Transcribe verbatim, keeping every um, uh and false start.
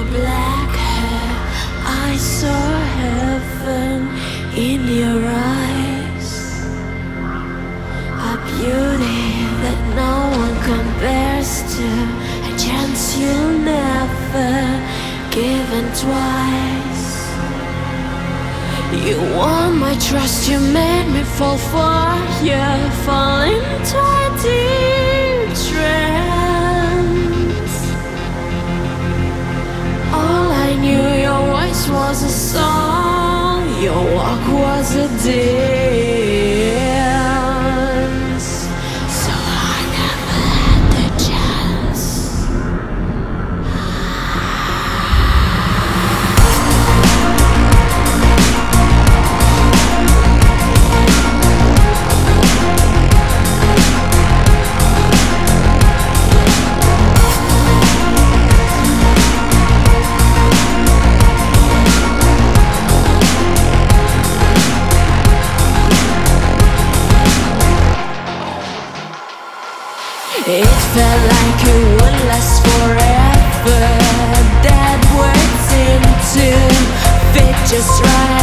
black hair, I saw heaven in your eyes. A beauty that no one compares to, a chance you'll never given twice. You won my trust, you made me fall for you, fall into a deep trance. All I knew, your voice was a song, your walk was a dance. So I never had the chance. It felt like it would last forever. That words seemed to fit just right.